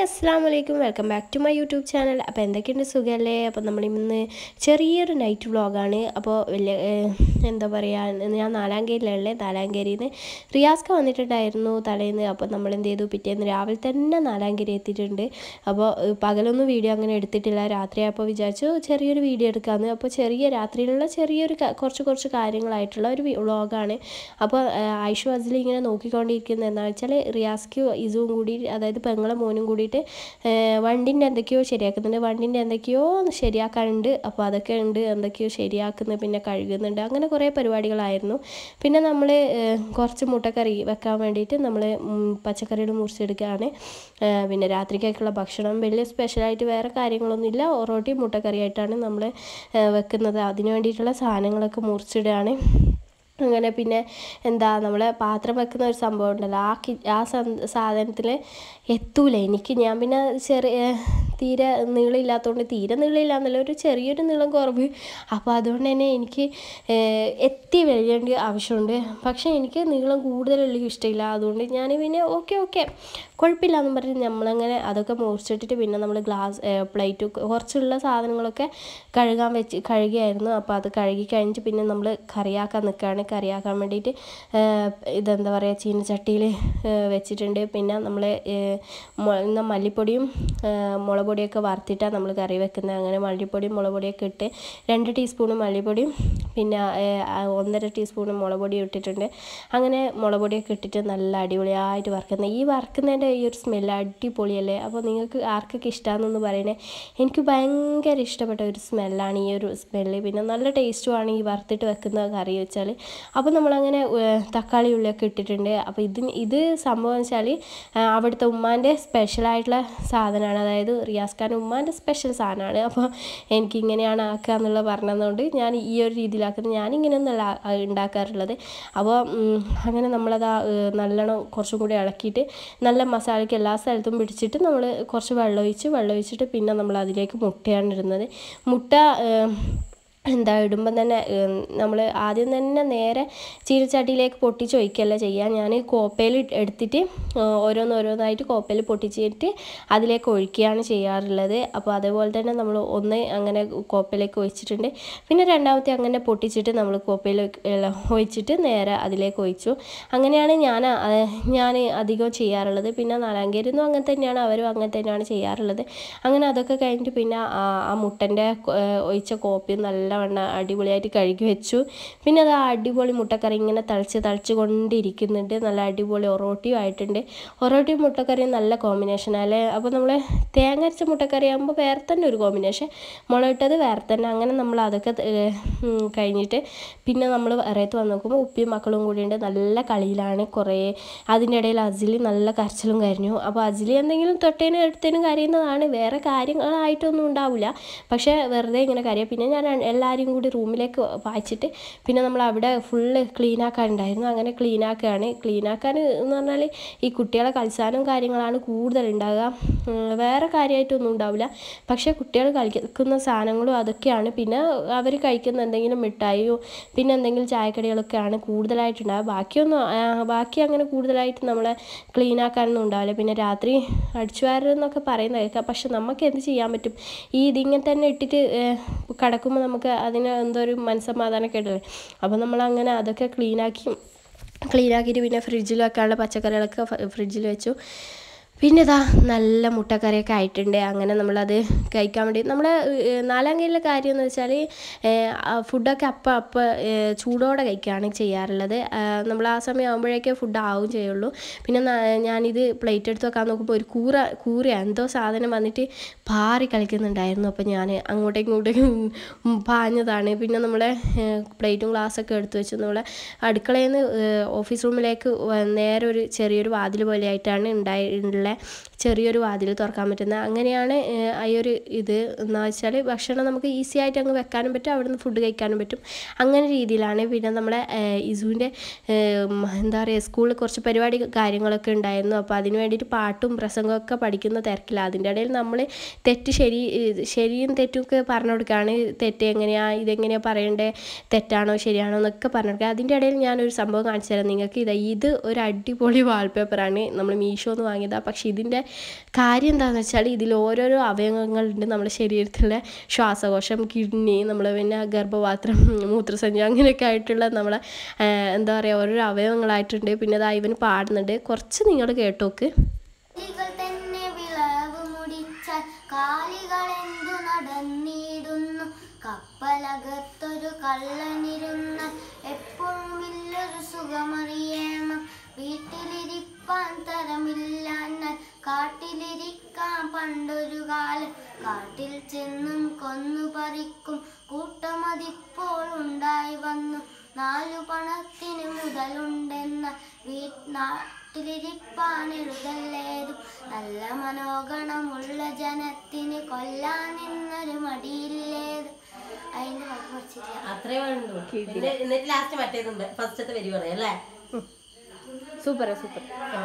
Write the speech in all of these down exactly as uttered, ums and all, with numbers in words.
അസ്സലാമു അലൈക്കും welcome back to my YouTube channel. അപ്പോൾ എന്തൊക്കെയുണ്ട്, സുഖമല്ലേ? അപ്പോൾ നമ്മളിന്ന് ചെറിയൊരു നൈറ്റ് വ്ളോഗാണ്. അപ്പോൾ വലിയ എന്താ പറയുക, ഞാൻ നാലാങ്കേരിയിലുള്ള നാലാങ്കേരിയിൽ നിന്ന് റിയാസ്ക വന്നിട്ടുണ്ടായിരുന്നു തലേന്ന്. അപ്പോൾ നമ്മൾ എന്ത് ചെയ്തു, പിറ്റേന്ന് രാവിലെ തന്നെ നാലാങ്കേരി എത്തിയിട്ടുണ്ട്. അപ്പോൾ പകലൊന്നും വീഡിയോ അങ്ങനെ എടുത്തിട്ടില്ല. രാത്രിയായപ്പോൾ വിചാരിച്ചു ചെറിയൊരു വീഡിയോ എടുക്കാമെന്ന്. അപ്പോൾ ചെറിയ രാത്രിയിലുള്ള ചെറിയൊരു കുറച്ച് കുറച്ച് കാര്യങ്ങളായിട്ടുള്ള ഒരു വ്ളോഗാണ്. അപ്പോൾ ആയിഷു അസ്ലി ഇങ്ങനെ നോക്കിക്കൊണ്ടിരിക്കുന്നത് എന്താണെന്ന് വെച്ചാൽ റിയാസ്ക്കും ഇസുവും കൂടി, അതായത് പെങ്ങളെ മോനും കൂടിയിട്ട് വണ്ടിൻ്റെ എന്തൊക്കെയോ ശരിയാക്കുന്നുണ്ട്. വണ്ടിൻ്റെ എന്തൊക്കെയോ ശരിയാക്കാനുണ്ട്. അപ്പോൾ അതൊക്കെ ഉണ്ട്, എന്തൊക്കെയോ ശരിയാക്കുന്നത്, പിന്നെ കഴുകുന്നുണ്ട്, അങ്ങനെ കുറേ പരിപാടികളായിരുന്നു. പിന്നെ നമ്മൾ കുറച്ച് മുട്ടക്കറി വെക്കാൻ വേണ്ടിയിട്ട് നമ്മൾ പച്ചക്കറികൾ മുറിച്ചെടുക്കുകയാണ്. പിന്നെ രാത്രിക്കേക്കുള്ള ഭക്ഷണം വലിയ സ്പെഷ്യലായിട്ട് വേറെ കാര്യങ്ങളൊന്നുമില്ല, ഒറോട്ടി മുട്ടക്കറി ആയിട്ടാണ് നമ്മൾ വെക്കുന്നത്. അതിന് വേണ്ടിയിട്ടുള്ള സാധനങ്ങളൊക്കെ മുറിച്ചിടുകയാണ്. അങ്ങനെ പിന്നെ എന്താ, നമ്മൾ പാത്രം വെക്കുന്ന ഒരു സംഭവം ഉണ്ടല്ലോ, ആ കി ആ സാധനത്തിൽ എത്തൂല എനിക്ക്. ഞാൻ പിന്നെ ചെറിയ തീരെ നീളമില്ലാത്തതുകൊണ്ട്, തീരെ നീളമില്ല എന്നല്ല, ഒരു ചെറിയൊരു നീളം കുറവ്. അപ്പോൾ അതുകൊണ്ട് തന്നെ എനിക്ക് എത്തി വരേണ്ട ആവശ്യമുണ്ട്. പക്ഷേ എനിക്ക് നീളം കൂടുതലുള്ള ഇഷ്ടമില്ല. അതുകൊണ്ട് ഞാൻ പിന്നെ ഓക്കെ ഓക്കെ കുഴപ്പമില്ല എന്ന് പറഞ്ഞ് നമ്മളങ്ങനെ അതൊക്കെ മുറിച്ചിട്ടിട്ട് പിന്നെ നമ്മൾ ഗ്ലാസ് പ്ലേറ്റ് കുറച്ചുള്ള സാധനങ്ങളൊക്കെ കഴുകാൻ വെച്ച് കഴുകിയായിരുന്നു. അപ്പോൾ അത് കഴുകി കഴിഞ്ഞിട്ട് പിന്നെ നമ്മൾ കറിയാക്കാൻ നിൽക്കുകയാണ്. കറിയാക്കാൻ വേണ്ടിയിട്ട് ഇതെന്താ പറയുക, ചീനച്ചട്ടിയിൽ വെച്ചിട്ടുണ്ട്. പിന്നെ നമ്മൾ മല്ലിപ്പൊടിയും മുളക് പൊടിയൊക്കെ വറുത്തിട്ടാണ് നമ്മൾ കറി വെക്കുന്നത്. അങ്ങനെ മല്ലിപ്പൊടിയും മുളക് പൊടിയൊക്കെ ഇട്ട് രണ്ട് ടീസ്പൂണ് മല്ലിപ്പൊടിയും പിന്നെ ഒന്നര ടീസ്പൂണ് മുളക് പൊടിയും ഇട്ടിട്ടുണ്ട്. അങ്ങനെ മുളക് പൊടിയൊക്കെ ഇട്ടിട്ട് നല്ല അടിപൊളിയായിട്ട് വറുക്കുന്നത്. ഈ വറുക്കുന്നതിൻ്റെ ഈ ഒരു സ്മെല്ല് അടിപൊളിയല്ലേ? അപ്പോൾ നിങ്ങൾക്ക് ആർക്കൊക്കെ ഇഷ്ടമാണെന്നൊന്ന് പറയണേ. എനിക്ക് ഭയങ്കര ഇഷ്ടപ്പെട്ട ഒരു സ്മെല്ലാണ് ഈ ഒരു സ്മെല്ല്. പിന്നെ നല്ല ടേസ്റ്റുമാണ് ഈ വറുത്തിട്ട് വെക്കുന്ന കറി വെച്ചാൽ. അപ്പോൾ നമ്മളങ്ങനെ തക്കാളി ഉള്ളിയൊക്കെ ഇട്ടിട്ടുണ്ട്. അപ്പോൾ ഇതിന് ഇത് സംഭവം വെച്ചാൽ അവിടുത്തെ ഉമ്മാൻ്റെ സ്പെഷ്യലായിട്ടുള്ള സാധനമാണ്, അതായത് റിയാസ് ഖാൻ ഉമ്മാൻ്റെ സ്പെഷ്യൽ സാധനമാണ്. അപ്പോൾ എനിക്കിങ്ങനെയാണ് ആക്കുക എന്നുള്ളത് പറഞ്ഞതുകൊണ്ട് ഞാൻ ഈ ഒരു രീതിയിലാക്കുന്നത്. ഞാനിങ്ങനെയൊന്നല്ല ഉണ്ടാക്കാറുള്ളത്. അപ്പോൾ അങ്ങനെ നമ്മളത് നല്ലോണം കുറച്ചും കൂടി ഇളക്കിയിട്ട് നല്ല മസാലയ്ക്ക് എല്ലാ സ്ഥലത്തും പിടിച്ചിട്ട് നമ്മൾ കുറച്ച് വെള്ളം ഒഴിച്ച് വെള്ളം ഒഴിച്ചിട്ട് പിന്നെ നമ്മൾ അതിലേക്ക് മുട്ടയാണ് ഇടുന്നത്. മുട്ട എന്താ ഇടുമ്പം തന്നെ നമ്മൾ ആദ്യം തന്നെ നേരെ ചീനച്ചട്ടിയിലേക്ക് പൊട്ടിച്ച് ഒഴിക്കുകയല്ല ചെയ്യുക. ഞാൻ കോപ്പയിൽ എടുത്തിട്ട് ഓരോന്നോരോന്നായിട്ട് കോപ്പയിൽ പൊട്ടിച്ചിട്ട് അതിലേക്ക് ഒഴിക്കുകയാണ് ചെയ്യാറുള്ളത്. അപ്പോൾ അതേപോലെ തന്നെ നമ്മൾ ഒന്ന് അങ്ങനെ കോപ്പയിലേക്ക് ഒഴിച്ചിട്ടുണ്ട്. പിന്നെ രണ്ടാമത്തെ അങ്ങനെ പൊട്ടിച്ചിട്ട് നമ്മൾ കോപ്പയിൽ ഒഴിച്ചിട്ട് നേരെ അതിലേക്ക് ഒഴിച്ചു. അങ്ങനെയാണ് ഞാൻ ഞാൻ അധികം ചെയ്യാറുള്ളത്. പിന്നെ നാലാങ്കേരിന്നും അങ്ങനെ തന്നെയാണ്, അവരും അങ്ങനെ തന്നെയാണ് ചെയ്യാറുള്ളത്. അങ്ങനെ അതൊക്കെ കഴിഞ്ഞിട്ട് പിന്നെ ആ മുട്ടൻ്റെ ഒഴിച്ച കോപ്പി നല്ല വണ്ണ അടിപൊളിയായിട്ട് കഴുകി വെച്ചു. പിന്നെ അത് അടിപൊളി മുട്ടക്കറി ഇങ്ങനെ തളിച്ച് തളിച്ച് കൊണ്ടിരിക്കുന്നുണ്ട്. നല്ല അടിപൊളി ഒറോട്ടിയും ആയിട്ടുണ്ട്. ഒറോട്ടിയും മുട്ടക്കറിയും നല്ല കോമ്പിനേഷൻ അല്ലേ? അപ്പോൾ നമ്മൾ തേങ്ങ അരച്ച മുട്ടക്കറി ആകുമ്പോൾ വേറെ തന്നെ ഒരു കോമ്പിനേഷൻ, മുളകിട്ടത് വേറെ തന്നെ. അങ്ങനെ നമ്മൾ അതൊക്കെ കഴിഞ്ഞിട്ട് പിന്നെ നമ്മൾ ഇറയത്ത് വന്ന് നോക്കുമ്പോൾ ഉപ്പിയും മക്കളും കൂടിയുണ്ട്. നല്ല കളിയിലാണ് കുറേ. അതിൻ്റെ ഇടയിൽ അസിലി നല്ല കരച്ചിലും കരഞ്ഞു. അപ്പോൾ അസിലി എന്തെങ്കിലും തൊട്ടേനും എടുത്തേനും കരയുന്നതാണ്, വേറെ കാര്യങ്ങളായിട്ടൊന്നും ഉണ്ടാവില്ല. പക്ഷേ വെറുതെ ഇങ്ങനെ കരയുക. പിന്നെ ഞാൻ എല്ലാവരും കൂടി റൂമിലേക്ക് വായിച്ചിട്ട് പിന്നെ നമ്മൾ അവിടെ ഫുള്ള് ക്ലീനാക്കാനുണ്ടായിരുന്നു. അങ്ങനെ ക്ലീനാക്കുകയാണ്. ക്ലീനാക്കാൻ എന്ന് പറഞ്ഞാൽ ഈ കുട്ടികളെ കളിച്ചാനും കാര്യങ്ങളാണ് കൂടുതൽ ഉണ്ടാകുക, വേറെ കാര്യമായിട്ടൊന്നും ഉണ്ടാവില്ല. പക്ഷേ കുട്ടികൾ കളിക്കുന്ന സാധനങ്ങളും അതൊക്കെയാണ്. പിന്നെ അവർ കഴിക്കുന്ന എന്തെങ്കിലും മിഠായിയോ പിന്നെ എന്തെങ്കിലും ചായക്കടികളൊക്കെയാണ് കൂടുതലായിട്ടുണ്ടാകുക. ബാക്കിയൊന്നും ബാക്കി അങ്ങനെ കൂടുതലായിട്ട് നമ്മളെ ക്ലീനാക്കാനൊന്നും ഉണ്ടാവില്ല. പിന്നെ രാത്രി അടിച്ചു വാരലെന്നൊക്കെ പറയുന്നത് കേൾക്കാം. പക്ഷെ നമുക്ക് എന്ത് ചെയ്യാൻ പറ്റും? ഈ ഇതിങ്ങനെ തന്നെ ഇട്ടിട്ട് കിടക്കുമ്പോൾ നമുക്ക് അതിന് എന്തോ ഒരു മനസ്സമാധാനമൊക്കെ ഉണ്ടല്ലേ. അപ്പോൾ നമ്മളങ്ങനെ അതൊക്കെ ക്ലീനാക്കി ക്ലീനാക്കിയിട്ട് പിന്നെ ഫ്രിഡ്ജിൽ വെക്കാനുള്ള പച്ചക്കറികളൊക്കെ ഫ്രിഡ്ജിൽ വെച്ചു. പിന്നെ ഇതാ നല്ല മുട്ടക്കറിയൊക്കെ ആയിട്ടുണ്ട്. അങ്ങനെ നമ്മളത് കഴിക്കാൻ വേണ്ടി നമ്മൾ നാലാങ്കേരിയിലെ കാര്യം എന്ന് വെച്ചാൽ ഫുഡൊക്കെ അപ്പം അപ്പം ചൂടോടെ കഴിക്കുകയാണ് ചെയ്യാറുള്ളത്. നമ്മൾ ആ സമയം ആകുമ്പോഴേക്കേ ഫുഡ് ആവും ചെയ്യുള്ളൂ. പിന്നെ ഞാനിത് പ്ലേറ്റ് എടുത്ത് വെക്കാൻ നോക്കുമ്പോൾ ഒരു കൂറ കൂറ എന്തോ സാധനം വന്നിട്ട് പാറി കളിക്കുന്നുണ്ടായിരുന്നു. അപ്പോൾ ഞാൻ അങ്ങോട്ടും ഇങ്ങോട്ടും പാഞ്ഞതാണ്. പിന്നെ നമ്മളെ പ്ലേറ്റും ഗ്ലാസ്സൊക്കെ എടുത്ത് വെച്ച് നമ്മളെ അടുക്കളയിൽ നിന്ന് ഓഫീസ് റൂമിലേക്ക് നേരെ ഒരു ചെറിയൊരു വാതിൽ പോലെയായിട്ടാണ് ഉണ്ടായിട്ടുള്ളത്. ചെറിയൊരു വാതിൽ തുറക്കാൻ പറ്റുന്ന അങ്ങനെയാണ് ഈ ഒരു ഇത് എന്ന് വെച്ചാൽ ഭക്ഷണം നമുക്ക് ഈസി ആയിട്ട് അങ്ങ് വെക്കാനും പറ്റും, അവിടെ നിന്ന് ഫുഡ് കഴിക്കാനും പറ്റും. അങ്ങനെ രീതിയിലാണ്. പിന്നെ നമ്മളെ ഇസുവിൻ്റെ എന്താ പറയുക, സ്കൂളിൽ കുറച്ച് പരിപാടി കാര്യങ്ങളൊക്കെ ഉണ്ടായിരുന്നു. അപ്പോൾ അതിന് വേണ്ടിയിട്ട് പാട്ടും പ്രസംഗമൊക്കെ പഠിക്കുന്ന തിരക്കില്ല. അതിൻ്റെ ഇടയിൽ നമ്മൾ തെറ്റ് ശരി ശരിയും തെറ്റുമൊക്കെ പറഞ്ഞു കൊടുക്കുകയാണ്. തെറ്റ് എങ്ങനെയാണ്, ഇതെങ്ങനെയാണ് പറയേണ്ടത്, തെറ്റാണോ ശരിയാണോ എന്നൊക്കെ പറഞ്ഞു കൊടുക്കുക. അതിൻ്റെ ഇടയിൽ ഞാനൊരു സംഭവം കാണിച്ചു തരാം നിങ്ങൾക്ക്. ഇതാ, ഇത് ഒരു അടിപൊളി വാൾപേപ്പറാണ്, നമ്മൾ മീഷോന്ന് വാങ്ങിയതാണ്. പക്ഷേ ഇതിൻ്റെ കാര്യം എന്താണെന്ന് വെച്ചാൽ ഇതിൽ ഓരോരോ അവയവങ്ങളുണ്ട് നമ്മുടെ ശരീരത്തിലെ ശ്വാസകോശം, കിഡ്നി, നമ്മൾ പിന്നെ ഗർഭപാത്രം, മൂത്രസഞ്ചി അങ്ങനെയൊക്കെ ആയിട്ടുള്ള നമ്മളെ എന്താ പറയുക ഓരോരോ അവയവങ്ങളായിട്ടുണ്ട്. പിന്നെ അതാ ഇവന് പാടുന്നുണ്ട്, കുറച്ച് നിങ്ങൾ കേട്ടോക്ക്. കപ്പലകത്തൊരു കള്ളനിരുന്ന എപ്പോഴുമില്ലൊരു സുഖമറിയണം. വീട്ടിലിരിപ്പാൻ തരമില്ല കാട്ടിലിരിക്കാൻ പണ്ടൊരു കാലം. കാട്ടിൽ ചെന്നും കൊന്നു പറിക്കും കൂട്ടമതിപ്പോൾ ഉണ്ടായി വന്നു. നാലു പണത്തിന് മുതലുണ്ടെന്ന വീട്ടിലിരിപ്പാൻ എഴുതല്ലേതും. നല്ല മനോഗണമുള്ള ജനത്തിന് കൊല്ലാൻ നിന്നൊരു മടിയില്ലേതും. അതിന്റെ അത്രേ വേണ്ടു. എന്നിട്ട് ലാസ്റ്റ് മറ്റേതുണ്ട്, ഫസ്റ്റത്തെ വരി പറയാം അല്ലേ? Super super.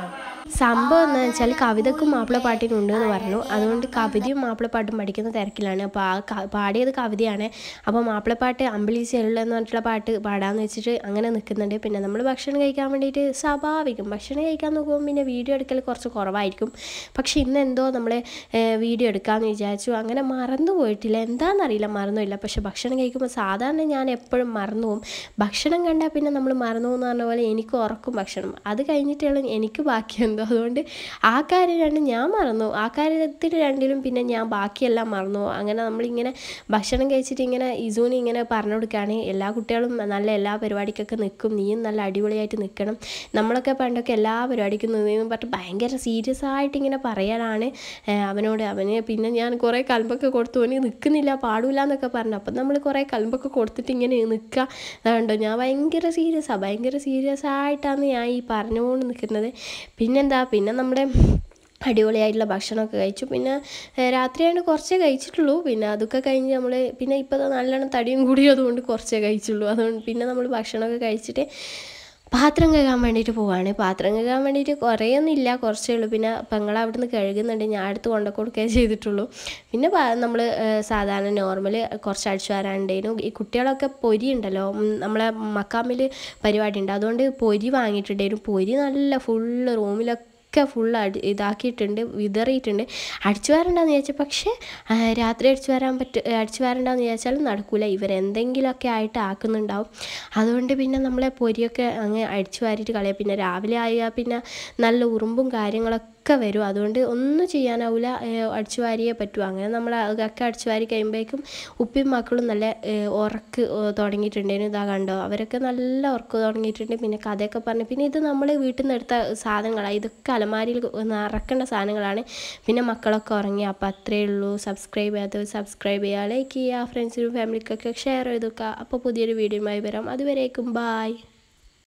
സംഭവം എന്താണെന്ന് വെച്ചാൽ കവിതക്കും മാപ്പിളപ്പാട്ടിനും ഉണ്ട് എന്ന് പറഞ്ഞു. അതുകൊണ്ട് കവിതയും മാപ്പിളപ്പാട്ടും പഠിക്കുന്ന തിരക്കിലാണ്. അപ്പോൾ ആ പാടിയത് കവിതയാണ്. അപ്പോൾ മാപ്പിളപ്പാട്ട് അമ്പിളി ചെള്ള എന്ന് പറഞ്ഞിട്ടുള്ള പാട്ട് പാടാമെന്ന് വെച്ചിട്ട് അങ്ങനെ നിൽക്കുന്നുണ്ട്. പിന്നെ നമ്മൾ ഭക്ഷണം കഴിക്കാൻ വേണ്ടിയിട്ട് സ്വാഭാവികം ഭക്ഷണം കഴിക്കാൻ നോക്കുമ്പോൾ പിന്നെ വീഡിയോ എടുക്കൽ കുറച്ച് കുറവായിരിക്കും. പക്ഷേ ഇന്ന് എന്തോ നമ്മൾ വീഡിയോ എടുക്കാമെന്ന് വിചാരിച്ചു. അങ്ങനെ മറന്നു പോയിട്ടില്ല, എന്താണെന്നറിയില്ല, മറന്നുമില്ല. പക്ഷേ ഭക്ഷണം കഴിക്കുമ്പോൾ സാധാരണ ഞാൻ എപ്പോഴും മറന്നു പോകും. ഭക്ഷണം കണ്ടാൽ പിന്നെ നമ്മൾ മറന്നു പോകുന്ന പറഞ്ഞ പോലെ എനിക്ക് ഉറക്കും ഭക്ഷണം. അത് കഴിഞ്ഞിട്ടുള്ള എനിക്ക് ബാക്കി എന്തോ, അതുകൊണ്ട് ആ കാര്യം രണ്ടും ഞാൻ മറന്നു. ആ കാര്യത്തിൽ രണ്ടിലും പിന്നെ ഞാൻ ബാക്കിയെല്ലാം മറന്നു. അങ്ങനെ നമ്മളിങ്ങനെ ഭക്ഷണം കഴിച്ചിട്ട് ഇങ്ങനെ ഇസൂന് ഇങ്ങനെ പറഞ്ഞു കൊടുക്കുകയാണ്, എല്ലാ കുട്ടികളും നല്ല എല്ലാ പരിപാടിക്കൊക്കെ നിൽക്കും, നീയും നല്ല അടിപൊളിയായിട്ട് നിൽക്കണം, നമ്മളൊക്കെ പണ്ടൊക്കെ എല്ലാ പരിപാടിക്കും നിന്നു പറഞ്ഞിട്ട് ഭയങ്കര സീരിയസ് ആയിട്ട് ഇങ്ങനെ പറയാനാണ് അവനോട്. അവന് പിന്നെ ഞാൻ കുറേ കലമ്പൊക്കെ കൊടുത്തു, അവന് നിൽക്കുന്നില്ല പാടില്ല എന്നൊക്കെ പറഞ്ഞു. അപ്പം നമ്മൾ കുറേ കലമ്പൊക്കെ കൊടുത്തിട്ട് ഇങ്ങനെ നിൽക്കുക. അതുകൊണ്ടോ ഞാൻ ഭയങ്കര സീരിയസാണ്, ഭയങ്കര സീരിയസ് ആയിട്ടാണ് ഞാൻ ഈ പറഞ്ഞുകൊണ്ട് നിൽക്കുന്നത്. പിന്നെന്താ, പിന്നെ നമ്മുടെ അടിപൊളിയായിട്ടുള്ള ഭക്ഷണമൊക്കെ കഴിച്ചു. പിന്നെ രാത്രിയാണ് കുറച്ചേ കഴിച്ചിട്ടുള്ളൂ. പിന്നെ അതൊക്കെ കഴിഞ്ഞ് നമ്മൾ പിന്നെ ഇപ്പോൾ നല്ലോണം തടിയും കൂടിയതുകൊണ്ട് കുറച്ചേ കഴിച്ചുള്ളൂ. അതുകൊണ്ട് പിന്നെ നമ്മൾ ഭക്ഷണമൊക്കെ കഴിച്ചിട്ട് പാത്രം കഴുകാൻ വേണ്ടിയിട്ട് പോവാണ്. പാത്രം കഴുകാൻ വേണ്ടിയിട്ട് കുറേയൊന്നും ഇല്ല, കുറച്ചേ ഉള്ളൂ. പിന്നെ പെങ്ങൾ അവിടെ നിന്ന് കഴുകുന്നുണ്ട്, ഞാൻ അടുത്ത് കൊണ്ടു കൊടുക്കുകയേ ചെയ്തിട്ടുള്ളൂ. പിന്നെ നമ്മൾ സാധാരണ നോർമൽ കുറച്ച് അടിച്ചു വരാനുണ്ടായിരുന്നു. ഈ കുട്ടികളൊക്കെ പൊരി ഉണ്ടല്ലോ, നമ്മളെ മക്കാമിൽ പരിപാടി ഉണ്ട്, അതുകൊണ്ട് പൊരി വാങ്ങിയിട്ടുണ്ടായിരുന്നു. പൊരി നല്ല ഫുള്ള് റൂമിലൊക്കെ ഒക്കെ ഫുള്ള് അടി ഇതാക്കിയിട്ടുണ്ട്, വിതറിയിട്ടുണ്ട്. അടിച്ചു വരണ്ടെന്ന് വിചാരിച്ചാൽ പക്ഷേ രാത്രി അടിച്ചു വരാൻ പറ്റും, അടിച്ചു വരണ്ടെന്ന് വിചാരിച്ചാലും നടക്കില്ല, ഇവരെന്തെങ്കിലുമൊക്കെ ആയിട്ട് ആക്കുന്നുണ്ടാവും. അതുകൊണ്ട് പിന്നെ നമ്മളെ പൊരിയൊക്കെ അങ്ങ് അടിച്ചു വാരിയിട്ട് കളയാം. പിന്നെ രാവിലെ ആയാൽ പിന്നെ നല്ല ഉറുമ്പും കാര്യങ്ങളൊക്കെ വരും. അതുകൊണ്ട് ഒന്നും ചെയ്യാനാവില്ല, അടിച്ചു വാരിയേ പറ്റൂ. അങ്ങനെ നമ്മൾ അതൊക്കെ അടിച്ചു വാരി കഴിയുമ്പോഴേക്കും ഉപ്പയും മക്കളും നല്ല ഉറക്ക് തുടങ്ങിയിട്ടുണ്ടായിരുന്നു. ഇതാ കണ്ടോ, അവരൊക്കെ നല്ല ഉറക്ക് തുടങ്ങിയിട്ടുണ്ട്. പിന്നെ കഥയൊക്കെ പറഞ്ഞു. പിന്നെ ഇത് നമ്മൾ വീട്ടിൽ നിന്ന് എടുത്ത സാധനങ്ങളാണ്, ഇതൊക്കെ അലമാരിയിൽ നിറക്കേണ്ട സാധനങ്ങളാണ്. പിന്നെ മക്കളൊക്കെ ഉറങ്ങി. അപ്പോൾ അത്രയേ ഉള്ളൂ. സബ്സ്ക്രൈബ് ചെയ്യാത്തവർ സബ്സ്ക്രൈബ് ചെയ്യുക, ലൈക്ക് ചെയ്യുക, ഫ്രണ്ട്സിനും ഫാമിലിക്കൊക്കെ ഷെയർ ചെയ്ത് വെക്കുക. അപ്പോൾ പുതിയൊരു വീഡിയോയുമായി വരാം. അതുവരേക്കും ബായ്.